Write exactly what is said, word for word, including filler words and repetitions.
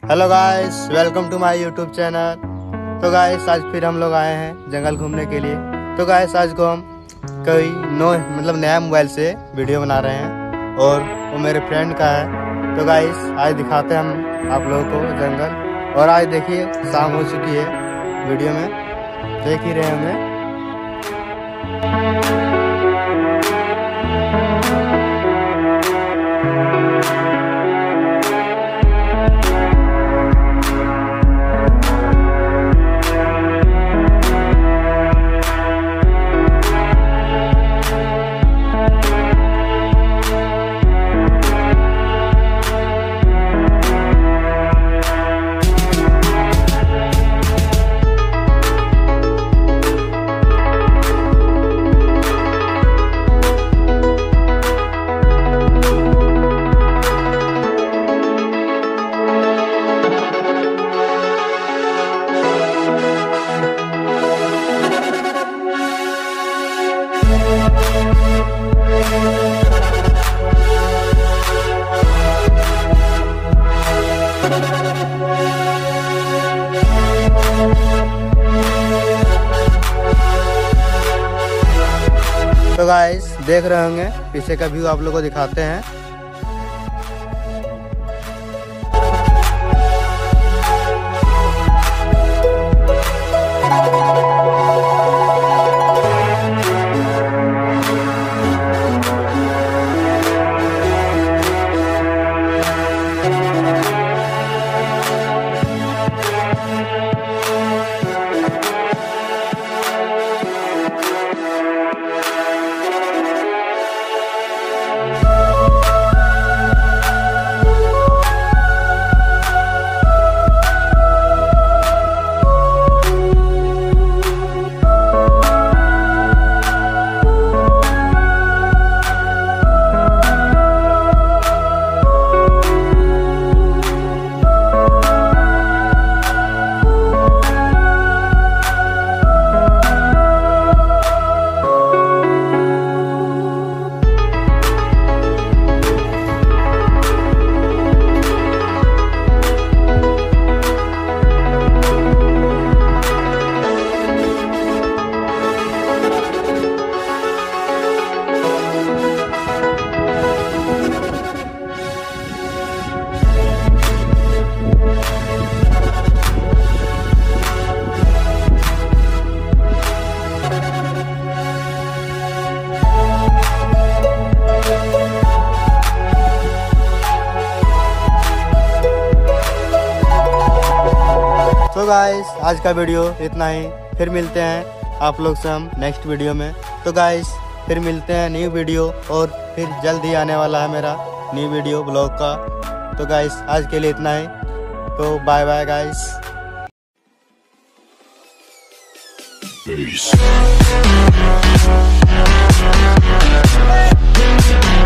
Hello guys, welcome to my YouTube channel. तो guys आज फिर हम लोग आए हैं जंगल घूमने के लिए। तो गाइस आज को हम कोई नो मतलब नया मोबाइल से वीडियो बना रहे हैं और वो मेरे फ्रेंड का है। तो गाइस आज दिखाते हैं हम आप लोगों को जंगल। और आज देखिए शाम हो चुकी है, वीडियो में देख ही रहे होंगे। तो गाइस देख रहे होंगे, पीछे का व्यू आप लोगों को दिखाते हैं। तो गाइस आज का वीडियो इतना ही। फिर मिलते हैं आप लोग से हम नेक्स्ट वीडियो में। तो गाइस फिर मिलते हैं न्यू वीडियो, और फिर जल्द ही आने वाला है मेरा न्यू वीडियो ब्लॉग का। तो गाइस आज के लिए इतना ही। तो बाय बाय गाइस। Peace.